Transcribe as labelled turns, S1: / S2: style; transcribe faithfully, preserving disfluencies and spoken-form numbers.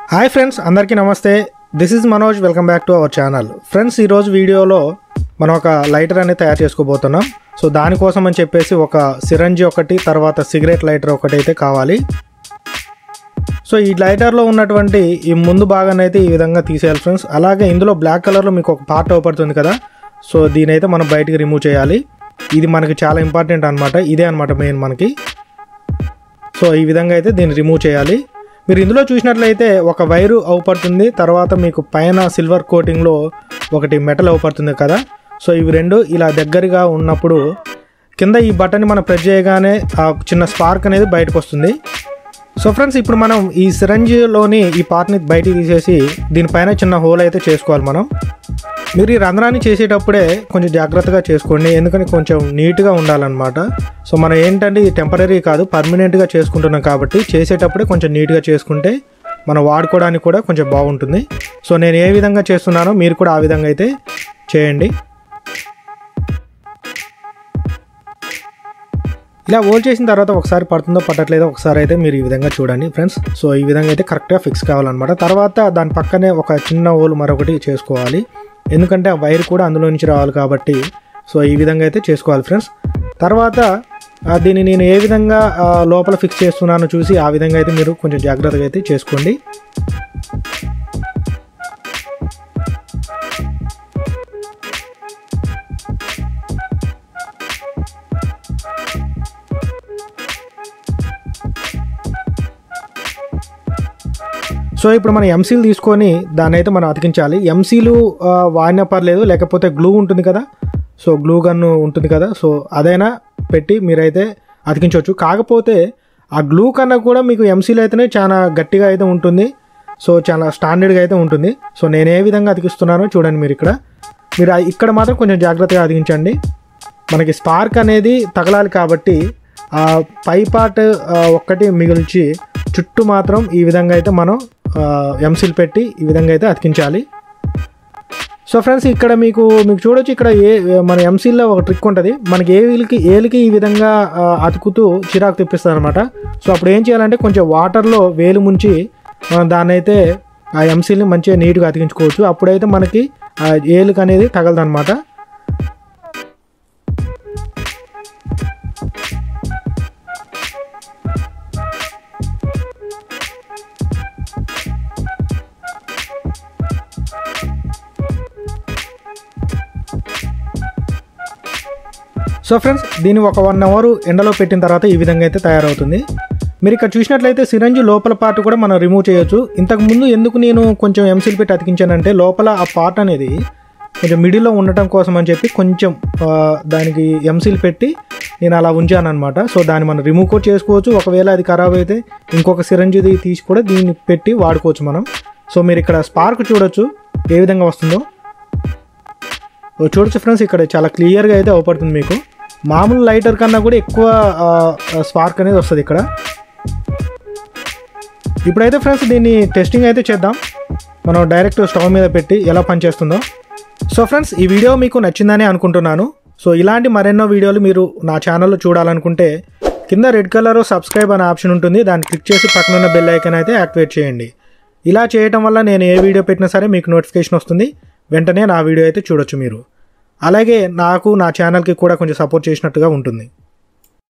S1: हाय friends अंदरिकी नमस्ते this is Manoj welcome back to our channel friends ఈ రోజు వీడియోలో మనం ఒక లైటర్ అనేది తయారు చేసుకోబోతున్నాం సో దాని కోసం అని చెప్పేసి ఒక సిరంజి ఒకటి తర్వాత సిగరెట్ లైటర్ ఒకటి అయితే కావాలి సో ఈ లైటర్ లో ఉన్నటువంటి ఈ ముందు భాగాన్ని అయితే ఈ విధంగా తీసేయాలి ఫ్రెండ్స్ అలాగే ఇందులో బ్లాక్ కలర్ లో మీకు ఒక పార్ట్ అవుపడుతుంది కదా సో దీని అయితే మనం బయటికి రిమూవ్ చేయాలి ఇది మనకి చాలా ఇంపార్టెంట్ అన్నమాట ఇదే అన్నమాట మెయిన్ మనకి సో ఈ విధంగా అయితే దీన్ని రిమూవ్ చేయాలి మీరు ఇందులో చూసినట్లయితే ఒక వైరు అవుపడుతుంది తర్వాత మీకు పైన సిల్వర్ కోటింగ్ లో ఒకటి మెటల్ అవుపడుతుంది కదా సో ఇవి రెండు ఇలా దగ్గరగా ఉన్నప్పుడు కింద ఈ బటన్ ని మనం ప్రెస్ చేయగానే ఆ చిన్న స్పార్క్ అనేది బయటకు వస్తుంది సో ఫ్రెండ్స్ ఇప్పుడు మనం ఈ సిరంజిలోని ఈ పార్ట్ ని బయటికి తీసేసి దీనిపైన చిన్న హోల్ అయితే చేసుకోవాలి మనం మీరు ఈ రంధ్రాన్ని చేసేటప్పుడే కొంచెం జాగ్రత్తగా చేసుకోండి ఎందుకంటే కొంచెం నీట్గా ఉండాలన్నమాట సో మనం ఏంటంటే ఇది టెంపరీ కాదు పర్మనెంట్గా చేసుకుంటున్నాం కాబట్టి చేసేటప్పుడే కొంచెం నీట్గా చేసుకుంటే మనం వాడుకోవడానికి కూడా కొంచెం బాగుంటుంది సో నేను ఏ విధంగా చేస్తున్నానో మీరు కూడా ఆ విధంగా అయితే చేయండి ఇలా హోల్ చేసిన తర్వాత ఒకసారి పడుతుందో పట్టట్లేదో ఒకసారి అయితే మీరు ఈ విధంగా చూడండి ఫ్రెండ్స్ సో ఈ విధంగా అయితే కరెక్ట్గా ఫిక్స్ కావాలన్నమాట తర్వాత దాని పక్కనే ఒక చిన్న హోల్ మరొకటి చేసుకోవాలి ఎందుకంటే ఆ వైర్ కూడా అందులో నుంచి రావాలి కాబట్టి సో ఈ విధంగా అయితే చేసుకోవాలి ఫ్రెండ్స్ తర్వాత దీన్ని నేను ఏ విధంగా లోపల ఫిక్స్ చేస్తున్నానో చూసి ఆ విధంగా అయితే మీరు కొంచెం జాగ్రత్తగా అయితే చేసుకోండి సో ఇప్పుడు మనం ఎంసీలు తీసుకొని దాన్ని అయితే మనం అతికించాలి ఎంసీలు వాడినా పర్లేదు లేకపోతే గ్లూ ఉంటుంది కదా సో గ్లూ గన్ ఉంటుంది కదా సో అదైనా పెట్టి మీరైతే అతికించవచ్చు కాకపోతే ఆ గ్లూ కన్నా కూడా మీకు ఎంసీలు అయితేనే చాలా గట్టిగా అయితే ఉంటుంది సో చాలా స్టాండర్డ్గా అయితే ఉంటుంది సో నేను ఏ విధంగా అతికిస్తున్నానో చూడండి మీరు ఇక్కడ మీరు ఇక్కడ మాత్రం కొంచెం జాగ్రత్తగా అతికించండి మనకి స్పార్క్ అనేది తగలాలి కాబట్టి ఆ పై పార్ట్ ఒక్కటి మిగిల్చి చుట్టూ మాత్రం ఈ విధంగా అయితే మనం ఎంసీల్ పెట్టి ఈ విధంగా అయితే అతికించాలి సో ఫ్రెండ్స్ ఇక్కడ మీకు మీకు చూడొచ్చు ఇక్కడ ఏ మన ఎంసీల్లో ఒక ట్రిక్ ఉంటుంది మనకి ఏ వీళ్ళకి ఏలికి ఈ విధంగా అతుకుతూ చిరాకు తెప్పిస్తుంది అనమాట సో అప్పుడు ఏం చేయాలంటే కొంచెం వాటర్లో వేలు ముంచి మనం దాన్ని అయితే ఆ ఎంసీల్ని మంచిగా నీట్గా అతికించుకోవచ్చు అప్పుడైతే మనకి ఆ ఏలుకి అనేది తగలదన్నమాట సో ఫ్రెండ్స్ దీన్ని ఒక వన్ అవర్ ఎండలో పెట్టిన తర్వాత ఈ విధంగా అయితే తయారవుతుంది మీరు ఇక్కడ చూసినట్లయితే సిరంజి లోపల పార్ట్ కూడా మనం రిమూవ్ చేయొచ్చు ఇంతకుముందు ఎందుకు నేను కొంచెం ఎంసీల్ పెట్టి అతికించానంటే లోపల ఆ పార్ట్ అనేది కొంచెం మిడిల్లో ఉండటం కోసం అని చెప్పి కొంచెం దానికి ఎంసీల్ పెట్టి నేను అలా ఉంచాను అనమాట సో దాన్ని మనం రిమూవ్ కూడా చేసుకోవచ్చు ఒకవేళ అది ఖరాబ్ అయితే ఇంకొక సిరంజిది తీసి కూడా దీన్ని పెట్టి వాడుకోవచ్చు మనం సో మీరు ఇక్కడ స్పార్క్ చూడొచ్చు ఏ విధంగా వస్తుందో చూడొచ్చు ఫ్రెండ్స్ ఇక్కడ చాలా క్లియర్గా అయితే అవపడుతుంది మీకు మామూలు లైటర్ కన్నా కూడా ఎక్కువ స్పార్క్ అనేది వస్తుంది ఇక్కడ ఇప్పుడైతే ఫ్రెండ్స్ దీన్ని టెస్టింగ్ అయితే చేద్దాం మనం డైరెక్ట్ స్టవ్ మీద పెట్టి ఎలా పనిచేస్తుందో సో ఫ్రెండ్స్ ఈ వీడియో మీకు నచ్చిందని అనుకుంటున్నాను సో ఇలాంటి మరెన్నో వీడియోలు మీరు నా ఛానల్లో చూడాలనుకుంటే కింద రెడ్ కలర్ సబ్స్క్రైబ్ అనే ఆప్షన్ ఉంటుంది దాన్ని క్లిక్ చేసి పక్కన ఉన్న బెల్ ఐకాన్ అయితే యాక్టివేట్ చేయండి ఇలా చేయడం వల్ల నేను ఏ వీడియో పెట్టినా సరే మీకు నోటిఫికేషన్ వస్తుంది వెంటనే నా వీడియో అయితే చూడొచ్చు మీరు అలాగే నాకు నా ఛానల్కి కూడా కొంచెం సపోర్ట్ చేసినట్టుగా ఉంటుంది